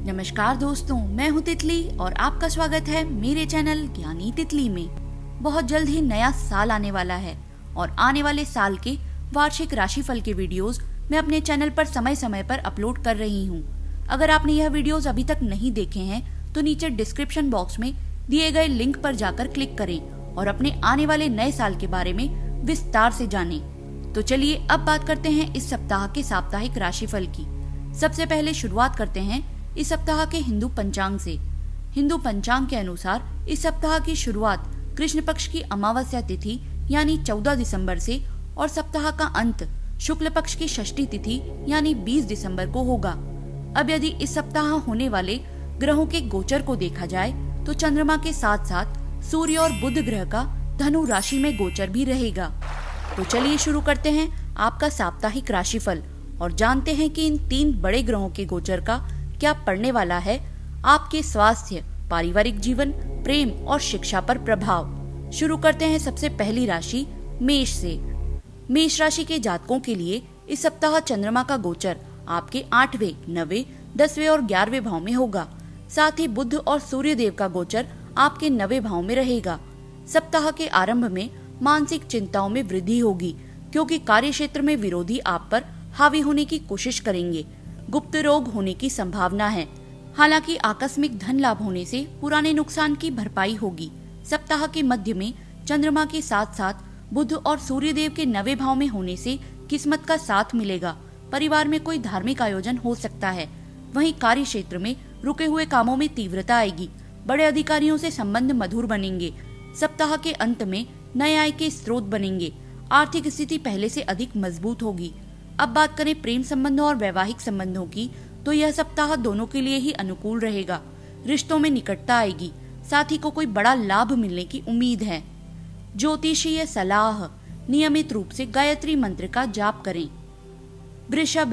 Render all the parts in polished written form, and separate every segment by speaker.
Speaker 1: नमस्कार दोस्तों, मैं हूँ तितली और आपका स्वागत है मेरे चैनल ज्ञानी तितली में। बहुत जल्द ही नया साल आने वाला है और आने वाले साल के वार्षिक राशिफल के वीडियोस मैं अपने चैनल पर समय समय पर अपलोड कर रही हूँ। अगर आपने यह वीडियोस अभी तक नहीं देखे हैं तो नीचे डिस्क्रिप्शन बॉक्स में दिए गए लिंक पर जाकर क्लिक करें और अपने आने वाले नए साल के बारे में विस्तार से जानें। तो चलिए अब बात करते हैं इस सप्ताह के साप्ताहिक राशिफल की। सबसे पहले शुरुआत करते हैं इस सप्ताह के हिंदू पंचांग से। हिंदू पंचांग के अनुसार इस सप्ताह की शुरुआत कृष्ण पक्ष की अमावस्या तिथि यानी 14 दिसंबर से और सप्ताह का अंत शुक्ल पक्ष की षष्ठी तिथि यानी 20 दिसंबर को होगा। अब यदि इस सप्ताह होने वाले ग्रहों के गोचर को देखा जाए तो चंद्रमा के साथ साथ सूर्य और बुध ग्रह का धनु राशि में गोचर भी रहेगा। तो चलिए शुरू करते हैं आपका साप्ताहिक राशिफल और जानते हैं कि इन 3 बड़े ग्रहों के गोचर का क्या पड़ने वाला है आपके स्वास्थ्य, पारिवारिक जीवन, प्रेम और शिक्षा पर प्रभाव। शुरू करते हैं सबसे पहली राशि मेष से। मेष राशि के जातकों के लिए इस सप्ताह चंद्रमा का गोचर आपके 8वें, 9वें, 10वें और 11वें भाव में होगा। साथ ही बुध और सूर्य देव का गोचर आपके 9वें भाव में रहेगा। सप्ताह के आरंभ में मानसिक चिंताओं में वृद्धि होगी क्योंकि कार्य क्षेत्र में विरोधी आप पर हावी होने की कोशिश करेंगे। गुप्त रोग होने की संभावना है। हालांकि आकस्मिक धन लाभ होने से पुराने नुकसान की भरपाई होगी। सप्ताह के मध्य में चंद्रमा के साथ साथ बुध और सूर्य देव के 9वें भाव में होने से किस्मत का साथ मिलेगा। परिवार में कोई धार्मिक आयोजन हो सकता है। वहीं कार्य क्षेत्र में रुके हुए कामों में तीव्रता आएगी। बड़े अधिकारियों से संबंध मधुर बनेंगे। सप्ताह के अंत में नए आय के स्रोत बनेंगे। आर्थिक स्थिति पहले से अधिक मजबूत होगी। अब बात करें प्रेम संबंधों और वैवाहिक संबंधों की तो यह सप्ताह दोनों के लिए ही अनुकूल रहेगा। रिश्तों में निकटता आएगी। साथी को कोई बड़ा लाभ मिलने की उम्मीद है। ज्योतिषीय सलाह, नियमित रूप से गायत्री मंत्र का जाप करें। वृषभ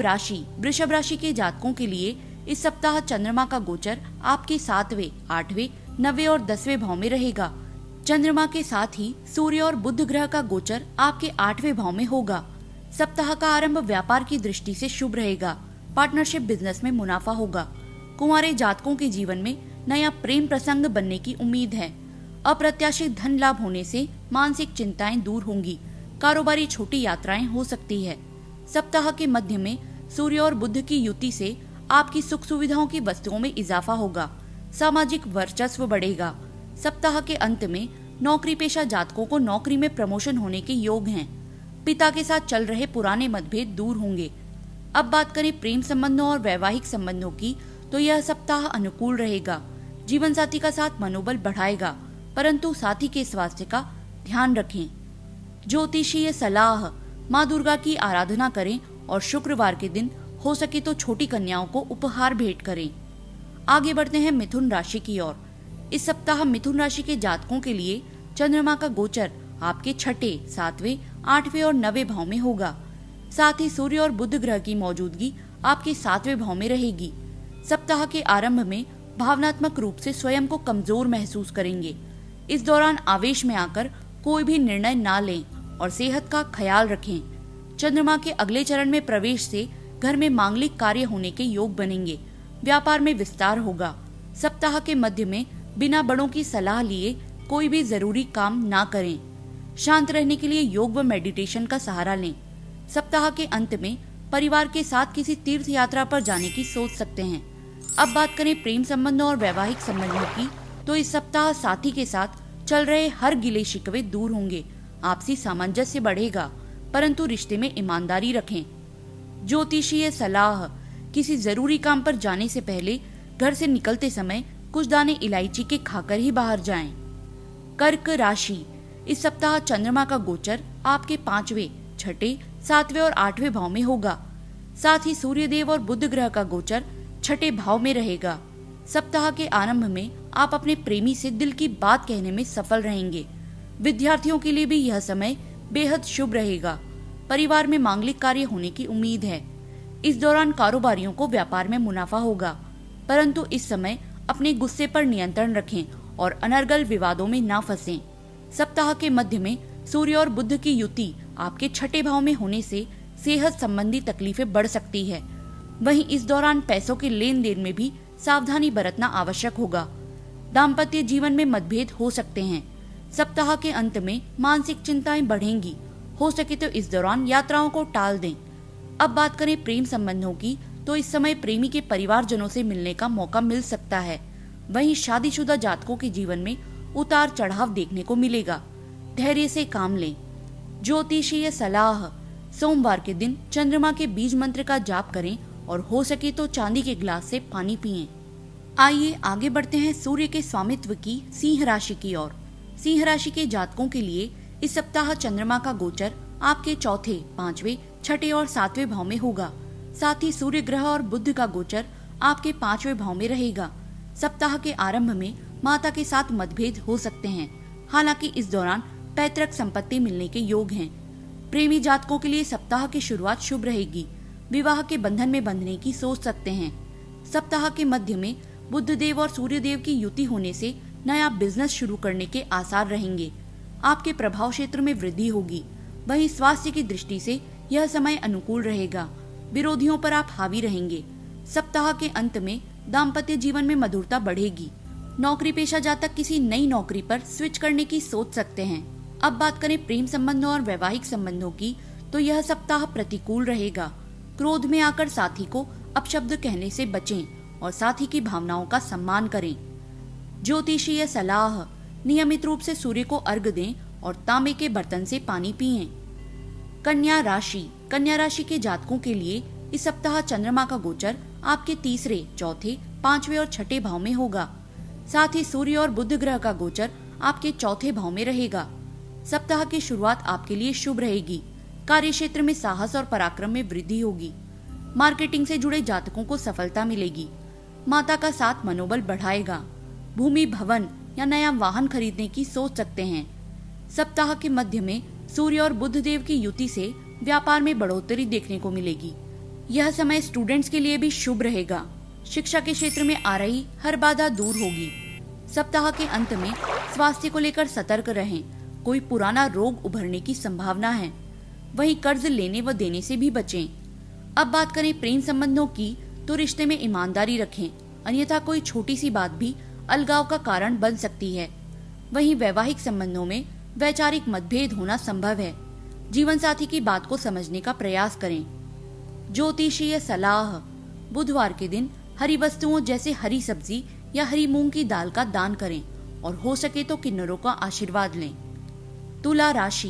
Speaker 1: राशि के जातकों के लिए इस सप्ताह चंद्रमा का गोचर आपके 7वें, 8वें, 9वें और 10वें भाव में रहेगा। चंद्रमा के साथ ही सूर्य और बुध ग्रह का गोचर आपके 8वें भाव में होगा। सप्ताह का आरंभ व्यापार की दृष्टि से शुभ रहेगा। पार्टनरशिप बिजनेस में मुनाफा होगा। कुंवारे जातकों के जीवन में नया प्रेम प्रसंग बनने की उम्मीद है। अप्रत्याशित धन लाभ होने से मानसिक चिंताएं दूर होंगी। कारोबारी छोटी यात्राएं हो सकती है। सप्ताह के मध्य में सूर्य और बुध की युति से आपकी सुख सुविधाओं की वस्तुओं में इजाफा होगा। सामाजिक वर्चस्व बढ़ेगा। सप्ताह के अंत में नौकरी पेशा जातकों को नौकरी में प्रमोशन होने के योग हैं। पिता के साथ चल रहे पुराने मतभेद दूर होंगे। अब बात करें प्रेम संबंधों और वैवाहिक संबंधों की तो यह सप्ताह अनुकूल रहेगा। जीवन साथी का साथ मनोबल बढ़ाएगा, परंतु साथी के स्वास्थ्य का ध्यान रखें। ज्योतिषीय सलाह, माँ दुर्गा की आराधना करें और शुक्रवार के दिन हो सके तो छोटी कन्याओं को उपहार भेंट करें। आगे बढ़ते हैं मिथुन राशि की ओर। इस सप्ताह मिथुन राशि के जातकों के लिए चंद्रमा का गोचर आपके 6ठे, 7वें, 8वें और 9वें भाव में होगा। साथ ही सूर्य और बुध ग्रह की मौजूदगी आपके 7वें भाव में रहेगी। सप्ताह के आरंभ में भावनात्मक रूप से स्वयं को कमजोर महसूस करेंगे। इस दौरान आवेश में आकर कोई भी निर्णय ना लें और सेहत का ख्याल रखें। चंद्रमा के अगले चरण में प्रवेश से घर में मांगलिक कार्य होने के योग बनेंगे। व्यापार में विस्तार होगा। सप्ताह के मध्य में बिना बड़ों की सलाह लिए कोई भी जरूरी काम ना करें। शांत रहने के लिए योग व मेडिटेशन का सहारा लें। सप्ताह के अंत में परिवार के साथ किसी तीर्थ यात्रा पर जाने की सोच सकते हैं। अब बात करें प्रेम संबंधों और वैवाहिक संबंधों की तो इस सप्ताह साथी के साथ चल रहे हर गिले शिकवे दूर होंगे। आपसी सामंजस्य बढ़ेगा, परंतु रिश्ते में ईमानदारी रखें। ज्योतिषीय सलाह, किसी जरूरी काम पर जाने से पहले घर से निकलते समय कुछ दाने इलायची के खाकर ही बाहर जाएं। कर्क राशि, इस सप्ताह चंद्रमा का गोचर आपके 5वें, 6ठे, 7वें और 8वें भाव में होगा। साथ ही सूर्य देव और बुध ग्रह का गोचर 6ठे भाव में रहेगा। सप्ताह के आरंभ में आप अपने प्रेमी से दिल की बात कहने में सफल रहेंगे। विद्यार्थियों के लिए भी यह समय बेहद शुभ रहेगा। परिवार में मांगलिक कार्य होने की उम्मीद है। इस दौरान कारोबारियों को व्यापार में मुनाफा होगा, परंतु इस समय अपने गुस्से पर नियंत्रण रखें और अनर्गल विवादों में ना फंसें। सप्ताह के मध्य में सूर्य और बुध की युति आपके 6ठे भाव में होने से सेहत संबंधी तकलीफें बढ़ सकती है। वहीं इस दौरान पैसों के लेन देन में भी सावधानी बरतना आवश्यक होगा। दाम्पत्य जीवन में मतभेद हो सकते हैं। सप्ताह के अंत में मानसिक चिंताएं बढ़ेंगी। हो सके तो इस दौरान यात्राओं को टाल दें। अब बात करें प्रेम संबंधों की, तो इस समय प्रेमी के परिवारजनों से मिलने का मौका मिल सकता है। वहीं शादीशुदा जातकों के जीवन में उतार चढ़ाव देखने को मिलेगा। धैर्य से काम लें। ज्योतिषीय सलाह, सोमवार के दिन चंद्रमा के बीज मंत्र का जाप करें और हो सके तो चांदी के गिलास से पानी पिएं। आइए आगे बढ़ते हैं सूर्य के स्वामित्व की सिंह राशि की ओर। सिंह राशि के जातकों के लिए इस सप्ताह चंद्रमा का गोचर आपके चौथे, पांचवे, छठे और सातवें भाव में होगा। साथ ही सूर्य ग्रह और बुध का गोचर आपके पांचवें भाव में रहेगा। सप्ताह के आरंभ में माता के साथ मतभेद हो सकते हैं। हालांकि इस दौरान पैतृक संपत्ति मिलने के योग हैं। प्रेमी जातकों के लिए सप्ताह की शुरुआत शुभ रहेगी। विवाह के बंधन में बंधने की सोच सकते हैं। सप्ताह के मध्य में बुध देव और सूर्य देव की युति होने से नया बिजनेस शुरू करने के आसार रहेंगे। आपके प्रभाव क्षेत्र में वृद्धि होगी। वहीं स्वास्थ्य की दृष्टि से यह समय अनुकूल रहेगा। विरोधियों पर आप हावी रहेंगे। सप्ताह के अंत में दाम्पत्य जीवन में मधुरता बढ़ेगी। नौकरी पेशा जातक किसी नई नौकरी पर स्विच करने की सोच सकते हैं। अब बात करें प्रेम संबंधों और वैवाहिक संबंधों की, तो यह सप्ताह प्रतिकूल रहेगा। क्रोध में आकर साथी को अपशब्द कहने से बचें और साथी की भावनाओं का सम्मान करें। ज्योतिषीय सलाह, नियमित रूप से सूर्य को अर्घ दें और तांबे के बर्तन से पानी पिएं। कन्या राशि के जातकों के लिए इस सप्ताह चंद्रमा का गोचर आपके तीसरे, चौथे, पांचवे और छठे भाव में होगा। साथ ही सूर्य और बुध ग्रह का गोचर आपके चौथे भाव में रहेगा। सप्ताह की शुरुआत आपके लिए शुभ रहेगी। कार्य क्षेत्र में साहस और पराक्रम में वृद्धि होगी। मार्केटिंग से जुड़े जातकों को सफलता मिलेगी। माता का साथ मनोबल बढ़ाएगा। भूमि, भवन या नया वाहन खरीदने की सोच सकते हैं। सप्ताह के मध्य में सूर्य और बुध देव की युति से व्यापार में बढ़ोतरी देखने को मिलेगी। यह समय स्टूडेंट्स के लिए भी शुभ रहेगा। शिक्षा के क्षेत्र में आ रही हर बाधा दूर होगी। सप्ताह के अंत में स्वास्थ्य को लेकर सतर्क रहें। कोई पुराना रोग उभरने की संभावना है। वहीं कर्ज लेने व देने से भी बचें। अब बात करें प्रेम संबंधों की, तो रिश्ते में ईमानदारी रखें, अन्यथा कोई छोटी सी बात भी अलगाव का कारण बन सकती है। वहीं वैवाहिक संबंधों में वैचारिक मतभेद होना संभव है। जीवन साथी की बात को समझने का प्रयास करें। ज्योतिषीय सलाह, बुधवार के दिन हरी वस्तुओं जैसे हरी सब्जी या हरी मूंग की दाल का दान करें और हो सके तो किन्नरों का आशीर्वाद लें। तुला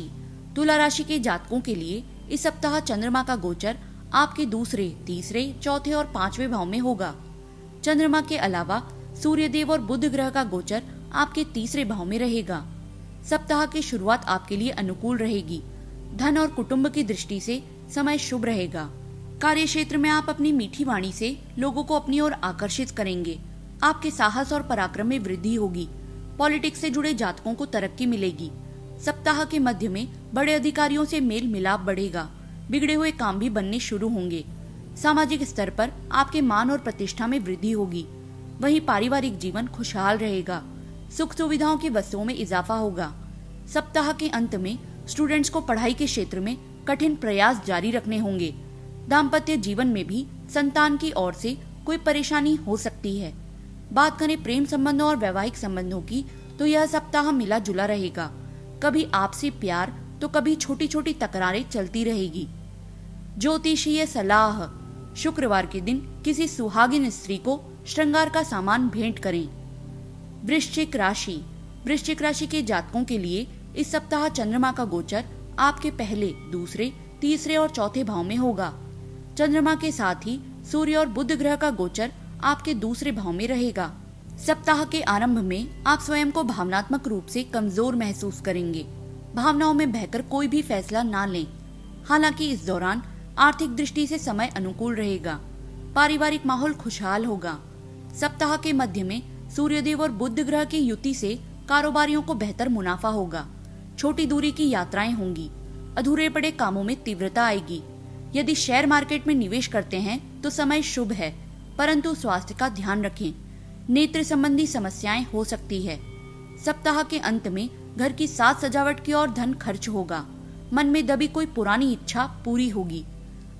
Speaker 1: राशि के जातकों के लिए इस सप्ताह चंद्रमा का गोचर आपके दूसरे, तीसरे, चौथे और पांचवें भाव में होगा। चंद्रमा के अलावा सूर्य देव और बुध ग्रह का गोचर आपके तीसरे भाव में रहेगा। सप्ताह की शुरुआत आपके लिए अनुकूल रहेगी। धन और कुटुंब की दृष्टि से समय शुभ रहेगा। कार्य क्षेत्र में आप अपनी मीठी वाणी से लोगों को अपनी ओर आकर्षित करेंगे। आपके साहस और पराक्रम में वृद्धि होगी। पॉलिटिक्स से जुड़े जातकों को तरक्की मिलेगी। सप्ताह के मध्य में बड़े अधिकारियों से मेल मिलाप बढ़ेगा। बिगड़े हुए काम भी बनने शुरू होंगे। सामाजिक स्तर पर आपके मान और प्रतिष्ठा में वृद्धि होगी। वहीं पारिवारिक जीवन खुशहाल रहेगा। सुख सुविधाओं की वस्तुओं में इजाफा होगा। सप्ताह के अंत में स्टूडेंट्स को पढ़ाई के क्षेत्र में कठिन प्रयास जारी रखने होंगे। दाम्पत्य जीवन में भी संतान की ओर से कोई परेशानी हो सकती है। बात करें प्रेम संबंधों और वैवाहिक संबंधों की, तो यह सप्ताह मिला जुला रहेगा। कभी आपसी प्यार तो कभी छोटी छोटी तकरारें चलती रहेगी। ज्योतिषीय सलाह, शुक्रवार के दिन किसी सुहागिन स्त्री को श्रृंगार का सामान भेंट करें। वृश्चिक राशि के जातकों के लिए इस सप्ताह चंद्रमा का गोचर आपके पहले, दूसरे, तीसरे और चौथे भाव में होगा। चंद्रमा के साथ ही सूर्य और बुध ग्रह का गोचर आपके दूसरे भाव में रहेगा। सप्ताह के आरंभ में आप स्वयं को भावनात्मक रूप से कमजोर महसूस करेंगे। भावनाओं में बहकर कोई भी फैसला ना लें। हालांकि इस दौरान आर्थिक दृष्टि से समय अनुकूल रहेगा। पारिवारिक माहौल खुशहाल होगा। सप्ताह के मध्य में सूर्यदेव और बुध ग्रह की युति से कारोबारियों को बेहतर मुनाफा होगा। छोटी दूरी की यात्राएं होंगी। अधूरे पड़े कामों में तीव्रता आएगी। यदि शेयर मार्केट में निवेश करते हैं तो समय शुभ है, परंतु स्वास्थ्य का ध्यान रखें। नेत्र संबंधी समस्याएं हो सकती है। सप्ताह के अंत में घर की साज सजावट की ओर धन खर्च होगा। मन में दबी कोई पुरानी इच्छा पूरी होगी।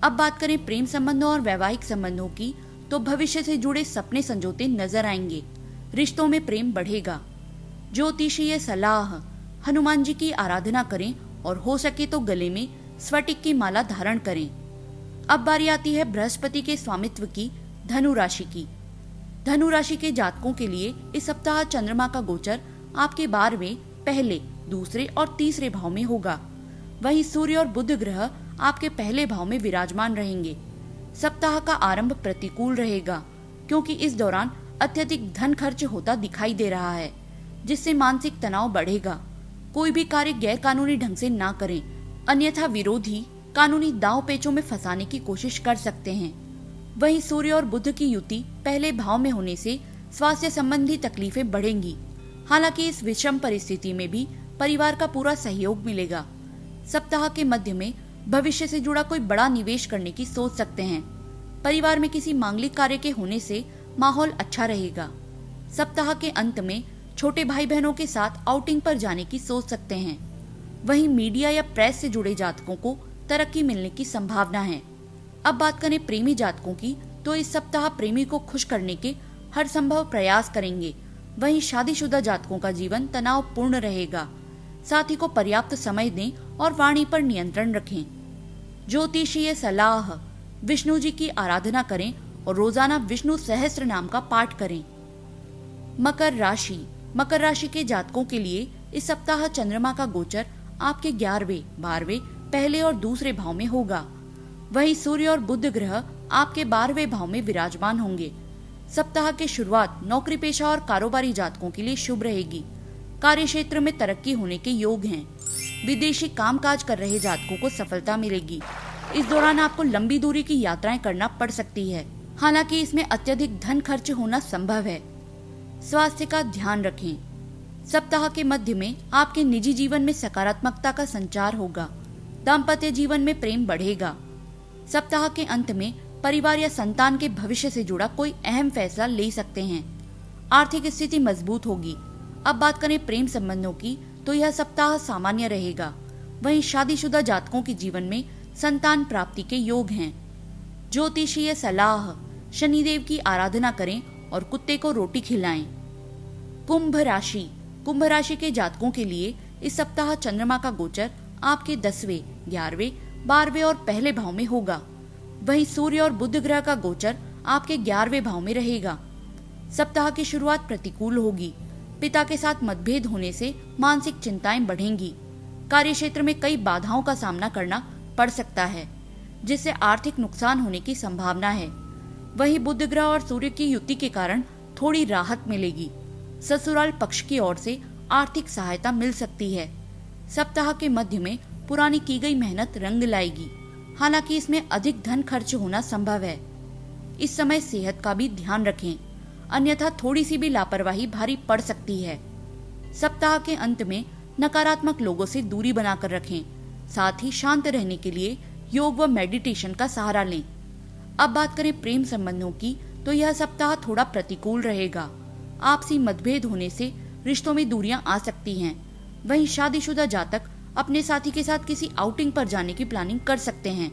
Speaker 1: अब बात करें प्रेम संबंधों और वैवाहिक संबंधों की, तो भविष्य से जुड़े सपने संजोते नजर आएंगे। रिश्तों में प्रेम बढ़ेगा। ज्योतिषीय सलाह, हनुमान जी की आराधना करें और हो सके तो गले में स्फटिक की माला धारण करें। अब बारी आती है बृहस्पति के स्वामित्व की, धनु राशि की। धनु राशि के जातकों के लिए इस सप्ताह चंद्रमा का गोचर आपके 12वें, पहले, दूसरे और तीसरे भाव में होगा। वहीं सूर्य और बुध ग्रह आपके पहले भाव में विराजमान रहेंगे। सप्ताह का आरंभ प्रतिकूल रहेगा, क्योंकि इस दौरान अत्यधिक धन खर्च होता दिखाई दे रहा है, जिससे मानसिक तनाव बढ़ेगा। कोई भी कार्य गैर कानूनी ढंग से ना करें, अन्यथा विरोधी कानूनी दांव पेचों में फंसाने की कोशिश कर सकते हैं। वहीं सूर्य और बुध की युति पहले भाव में होने से स्वास्थ्य संबंधी तकलीफें बढ़ेंगी। हालांकि इस विषम परिस्थिति में भी परिवार का पूरा सहयोग मिलेगा। सप्ताह के मध्य में भविष्य से जुड़ा कोई बड़ा निवेश करने की सोच सकते हैं। परिवार में किसी मांगलिक कार्य के होने से माहौल अच्छा रहेगा। सप्ताह के अंत में छोटे भाई बहनों के साथ आउटिंग पर जाने की सोच सकते हैं। वहीं मीडिया या प्रेस से जुड़े जातकों को तरक्की मिलने की संभावना है। अब बात करें प्रेमी जातकों की, तो इस सप्ताह प्रेमी को खुश करने के हर संभव प्रयास करेंगे। वहीं शादीशुदा जातकों का जीवन तनावपूर्ण रहेगा। साथी को पर्याप्त समय दें और वाणी पर नियंत्रण रखें। ज्योतिषीय सलाह, विष्णु जी की आराधना करें और रोजाना विष्णु सहस्त्र नाम का पाठ करें। मकर राशि, मकर राशि के जातकों के लिए इस सप्ताह चंद्रमा का गोचर आपके 11वें, 12वें, पहले और दूसरे भाव में होगा। वहीं सूर्य और बुध ग्रह आपके 12वें भाव में विराजमान होंगे। सप्ताह की शुरुआत नौकरी पेशा और कारोबारी जातकों के लिए शुभ रहेगी। कार्य क्षेत्र में तरक्की होने के योग हैं। विदेशी कामकाज कर रहे जातकों को सफलता मिलेगी। इस दौरान आपको लंबी दूरी की यात्राएं करना पड़ सकती है। हालांकि इसमें अत्यधिक धन खर्च होना संभव है। स्वास्थ्य का ध्यान रखें। सप्ताह के मध्य में आपके निजी जीवन में सकारात्मकता का संचार होगा। दाम्पत्य जीवन में प्रेम बढ़ेगा। सप्ताह के अंत में परिवार या संतान के भविष्य से जुड़ा कोई अहम फैसला ले सकते हैं। आर्थिक स्थिति मजबूत होगी। अब बात करें प्रेम संबंधों की, तो यह सप्ताह सामान्य रहेगा। वहीं शादीशुदा जातकों के जीवन में संतान प्राप्ति के योग हैं। ज्योतिषीय सलाह, शनिदेव की आराधना करें और कुत्ते को रोटी खिलाएं। कुंभ राशि, कुंभ राशि के जातकों के लिए इस सप्ताह चंद्रमा का गोचर आपके 10वें, 11वें, 12वें और पहले भाव में होगा। वहीं सूर्य और बुध ग्रह का गोचर आपके 11वें भाव में रहेगा। सप्ताह की शुरुआत प्रतिकूल होगी। पिता के साथ मतभेद होने से मानसिक चिंताएं बढ़ेंगी। कार्य क्षेत्र में कई बाधाओं का सामना करना पड़ सकता है, जिससे आर्थिक नुकसान होने की संभावना है। वहीं बुध ग्रह और सूर्य की युति के कारण थोड़ी राहत मिलेगी। ससुराल पक्ष की ओर से आर्थिक सहायता मिल सकती है। सप्ताह के मध्य में पुरानी की गई मेहनत रंग लाएगी। हालांकि इसमें अधिक धन खर्च होना संभव है। इस समय सेहत का भी ध्यान रखें, अन्यथा थोड़ी सी भी लापरवाही भारी पड़ सकती है। सप्ताह के अंत में नकारात्मक लोगों से दूरी बनाकर रखें। साथ ही शांत रहने के लिए योग व मेडिटेशन का सहारा लें। अब बात करें प्रेम संबंधों की, तो यह सप्ताह थोड़ा प्रतिकूल रहेगा। आपसी मतभेद होने से रिश्तों में दूरियां आ सकती हैं। वहीं शादीशुदा जातक अपने साथी के साथ किसी आउटिंग पर जाने की प्लानिंग कर सकते हैं।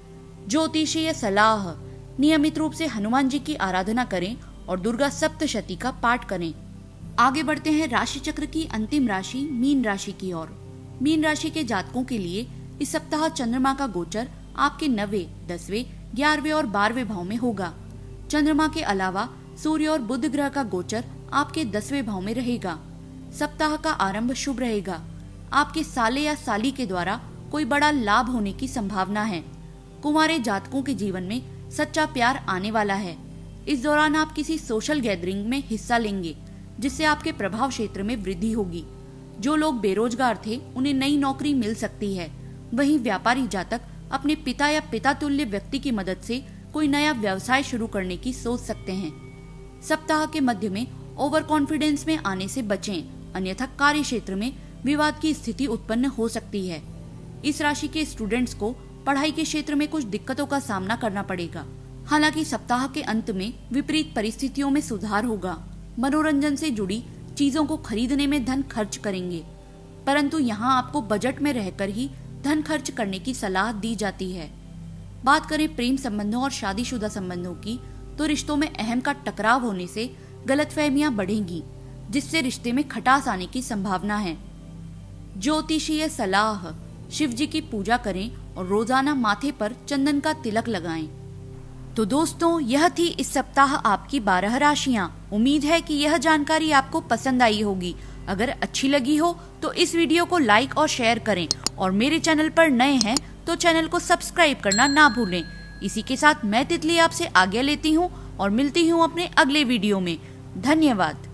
Speaker 1: ज्योतिषीय सलाह, नियमित रूप से हनुमान जी की आराधना करें और दुर्गा सप्तशती का पाठ करें। आगे बढ़ते हैं राशि चक्र की अंतिम राशि मीन राशि की ओर। मीन राशि के जातकों के लिए इस सप्ताह चंद्रमा का गोचर आपके 9वें, 10वें, 11वें और 12वें भाव में होगा। चंद्रमा के अलावा सूर्य और बुध ग्रह का गोचर आपके 10वें भाव में रहेगा। सप्ताह का आरंभ शुभ रहेगा। आपके साले या साली के द्वारा कोई बड़ा लाभ होने की संभावना है। कुंवारे जातकों के जीवन में सच्चा प्यार आने वाला है। इस दौरान आप किसी सोशल गैदरिंग में हिस्सा लेंगे, जिससे आपके प्रभाव क्षेत्र में वृद्धि होगी। जो लोग बेरोजगार थे उन्हें नई नौकरी मिल सकती है। वहीं व्यापारी जातक अपने पिता या पिता तुल्य व्यक्ति की मदद से कोई नया व्यवसाय शुरू करने की सोच सकते हैं। सप्ताह के मध्य में ओवर कॉन्फिडेंस में आने से बचें, अन्यथा कार्य क्षेत्र में विवाद की स्थिति उत्पन्न हो सकती है। इस राशि के स्टूडेंट्स को पढ़ाई के क्षेत्र में कुछ दिक्कतों का सामना करना पड़ेगा। हालांकि सप्ताह के अंत में विपरीत परिस्थितियों में सुधार होगा। मनोरंजन से जुड़ी चीजों को खरीदने में धन खर्च करेंगे, परंतु यहाँ आपको बजट में रहकर ही धन खर्च करने की सलाह दी जाती है। बात करें प्रेम संबंधों और शादीशुदा संबंधों की, तो रिश्तों में अहम का टकराव होने से गलतफहमियां बढ़ेंगी, जिससे रिश्ते में खटास आने की संभावना है। ज्योतिषीय सलाह: शिव जी की पूजा करें और रोजाना माथे पर चंदन का तिलक लगाएं। तो दोस्तों, यह थी इस सप्ताह आपकी 12 राशियां। उम्मीद है कि यह जानकारी आपको पसंद आई होगी। अगर अच्छी लगी हो तो इस वीडियो को लाइक और शेयर करें, और मेरे चैनल पर नए हैं तो चैनल को सब्सक्राइब करना ना भूलें। इसी के साथ मैं तितली आपसे आज्ञा लेती हूँ और मिलती हूँ अपने अगले वीडियो में। धन्यवाद।